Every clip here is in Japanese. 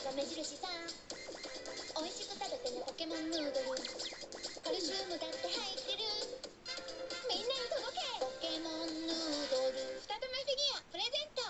が目印さ。美味しく食べてねポケモンヌードル。カルシウムだって入ってる。みんなに届けポケモンヌードル。スタートマイフィギュアプレゼント。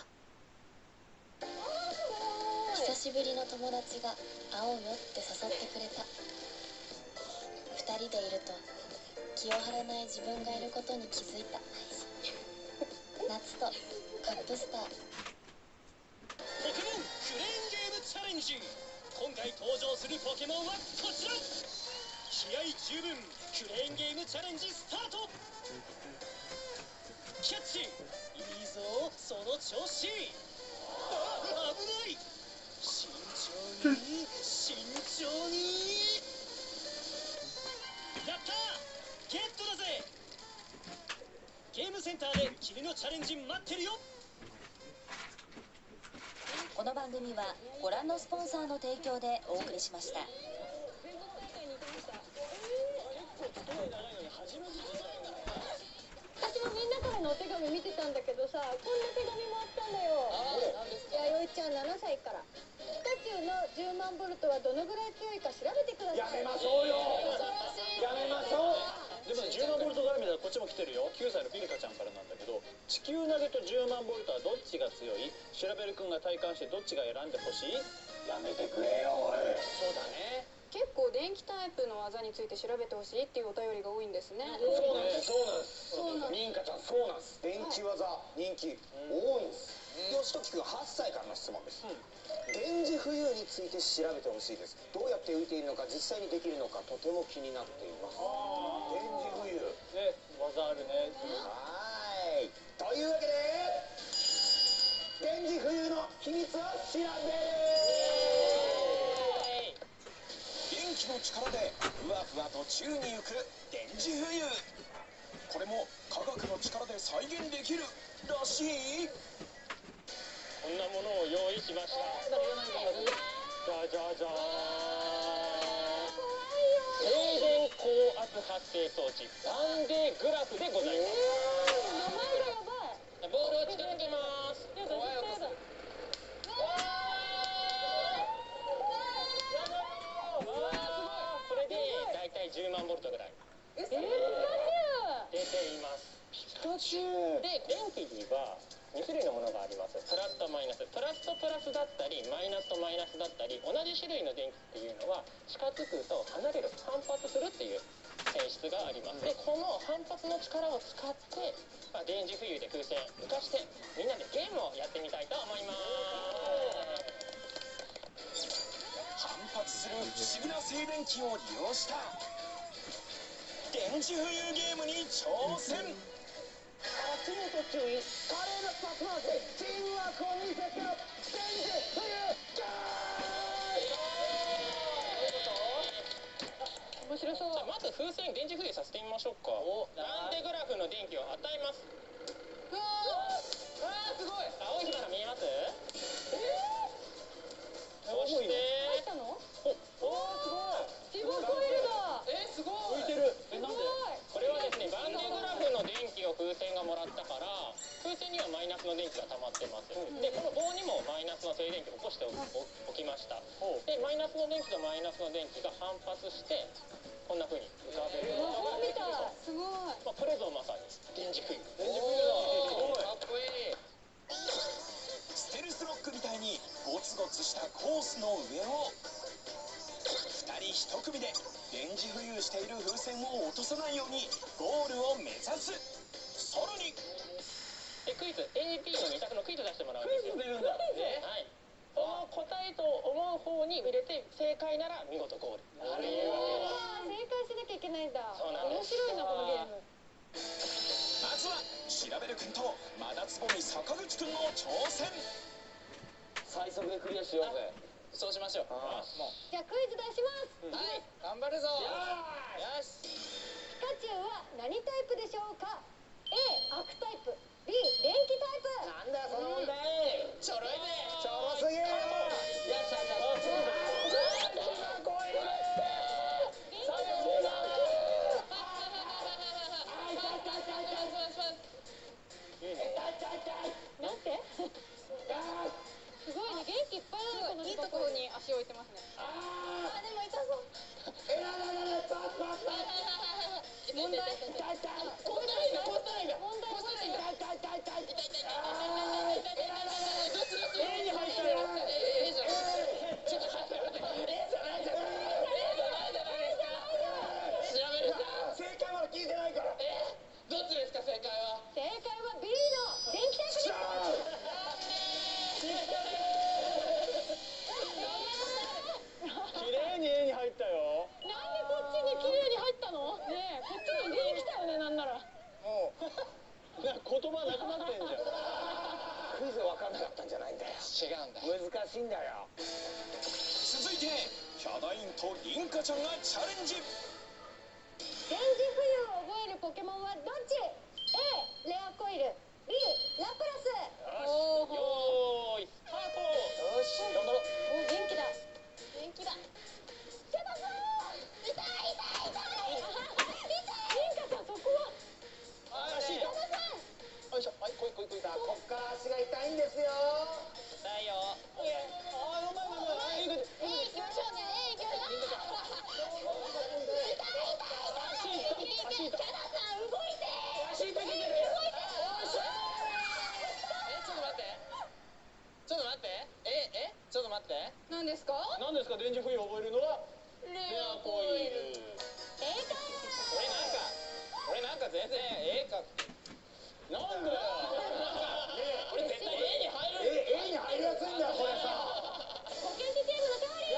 久しぶりの友達が会おうよって誘ってくれた。二人でいると気を張れない自分がいることに気づいた。夏とカップスター。 ポケモンクレーンゲームチャレンジ。今回登場するポケモンはこちら。気合十分クレーンゲームチャレンジスタート。キャッチ。いいぞその調子。あ、危ない。慎重に慎重に。やったー、ゲットだぜ。ゲームセンターで君のチャレンジ待ってるよ。 この番組はご覧のスポンサーの提供でお送りしました。 私もみんなからのお手紙見てたんだけどさ、こんな手紙もあったんだよ。弥生ちゃん7歳から。ピカチュウの10万ボルトはどのぐらい強いか調べてください。 やめましょうよ。やめましょう。でも10万ボルト絡みだらこっちも来てるよ。9歳のピリカちゃんからなんだけど、地球投げと10万ボルトはどっちが強い？調べる君が体感してどっちが選んでほしい？やめてくれよおい。そうだね。 結構電気タイプの技について調べてほしいっていうお便りが多いんですね。 そうなんです、そうなんです。ミンカちゃん、そうなんです。電気技、人気、多いんです。義時君8歳からの質問です。電磁浮遊について調べてほしいです。どうやって浮いているのか、実際にできるのか、とても気になっています。電磁浮遊。 ね、技あるね。 はい。というわけで、電磁浮遊の秘密を調べる。 電気の力でふわふわと宙に浮く電磁浮遊。これも科学の力で再現できるらしい。 こんなものを用意しました。じゃじゃじゃーん。静電高圧発生装置バンデグラフでございます。 名前がやばい。 ボールを近づけます。 やだ、絶対やだ。 これでだいたい10万ボルトぐらいピカチュウ。 出ています。 ピカチュウ。 で、電気には2種類のものがあります。プラスとマイナス。プラスとプラスだったりマイナスとマイナスだったり、同じ種類の電気っていうのは近づくと離れる、反発するっていう性質があります。で、この反発の力を使って、電磁浮遊で風船浮かしてみんなでゲームをやってみたいと思います。 反発する不思議な静電気を利用した電磁浮遊ゲームに挑戦。 足元注意、華麗なパス回し、チームワークを見せてよ。電磁浮遊ゲーム。 面白そう。 じゃあまず風船電磁浮遊させてみましょうか。バンデグラフの電気を与えます。 うわー、 すごい。青い火花見えます？そして入ったの？ おー、すごい。 リボンコイルだ。 すごい。浮いてる。なんで？これはですね、バンデグラフの電気を風船がもらったから、風船にはマイナスの電気が溜まってます。で、この棒にもマイナスの静電気を起こしておきました。で、マイナスの電気とマイナスの電気が反発して、こんな風に浮かべる魔ことが法みたい。 できると。 すごい。 これぞまさに電磁浮遊。電磁浮遊だ。 かっこいい。 ステルスロックみたいにゴツゴツしたコースの上を2人1組で電磁浮遊している風船を落とさないようにゴールを目指す。さらにで、クイズ AP の2択のクイズ出してもらうんですよ。 クイズ出るんだ。 はい。その答えと思う方に入れて正解なら見事ゴール。というわけです。 正解しなきゃいけないんだ。 そうなんです。 面白いなこのゲーム。 まずは調べる君と真夏ぼみ坂口君の挑戦。 最速でクリアしようぜ。 そうしましょう。 じゃあクイズ出します。 はい、頑張るぞ。よし。 ピカチュウは何タイプでしょうか？ A 悪タイプ、B 電気タイプ。 なんだよその問題。 ちょろいぜ。 ちょろすぎる。 よっしゃ。 なんて？すごいね、元気いっぱいだねこのいいところに足を置いてますね。 あでも痛そう。問題。 こんならいいんだ、こんならいいんだ。 問題。 どっち A に入ったよ。A じゃない。ちょっと待って待って。A じゃないじゃない。A じゃないじゃないですか。調べるか。 正解まだ聞いてないから。 どっちですか、正解は。 正解は B の電気タイプです。 綺麗に A に入ったよ。 なんでこっちに綺麗に入ったの？ねえ、こっちに D 来たよね、なんなら。 もうなんか言葉なくなってんじゃん。 クイズ分かんなかったんじゃないんだよ。 違うんだ。 難しいんだよ。 続いてヒャダインとリンカちゃんがチャレンジ。 電磁浮遊を覚えるポケモンはどっち？ A レアコイル、 B ラプラス。おーよーいスタート。 よし、頑張ろう。 お、元気だ。 元気だ。 シャバさん、痛い。リンカちゃん、そこは。 足シャバさん。 よいしょ。はい、こい。 さあ、こっから足が痛いんですよ。 痛いよ。うまい。 行きましょうね。行きましょう。 足痛い。 シャバさん、動いて。 足痛い。ちょっと待って。ちょっと待って。 何ですか？ 何ですか、電磁浮遊を覚えるのはレレアコイル。 正解。 俺なんか全然 A か。なんだよ。俺絶対 A に入る。 A に入りやすいんだよ、これさ。 保健師チームの勝利。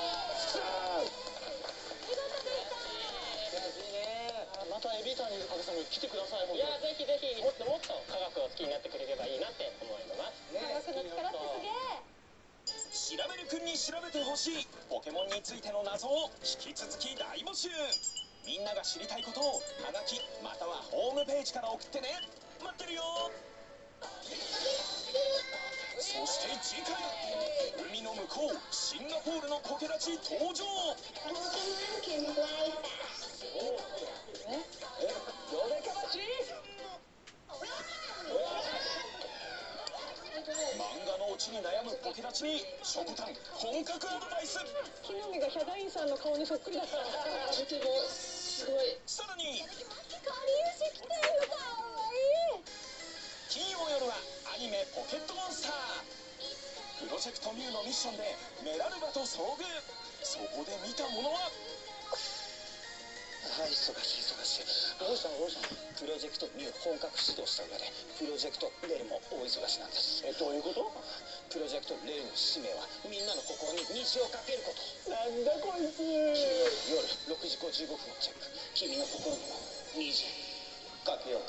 見事でした。 悔しいね。またエビターにいる影さんも来てください。いや、ぜひぜひもっともっと科学を好きになってくれればいいなって思います。 科学の力ってすげえ。 調べるくんに調べてほしいポケモンについての謎を引き続き大募集。みんなが知りたいことをはがきまたはホームページから送ってね。待ってるよ。そして次回、海の向こうシンガポールのコケたち登場。漫画のオチに悩むポケたちにしょこたん本格アドバイス。 木の実がヒャダインさんの顔にそっくりだった。 とてもすごい。 さらにかりゆし来てる。かわいい。 金曜夜はアニメポケットモンスター。プロジェクトミュウのミッションでメラルバと遭遇。そこで見たものは。 はい、忙しい。どうしたの？プロジェクトミュウ本格始動した上で、プロジェクトレールも大忙しなんです。 どういうこと？ プロジェクトレールの使命はみんなの心に虹をかけること。 なんだこいつ。 夜6時55分をチェック。君の心にも虹かけよう。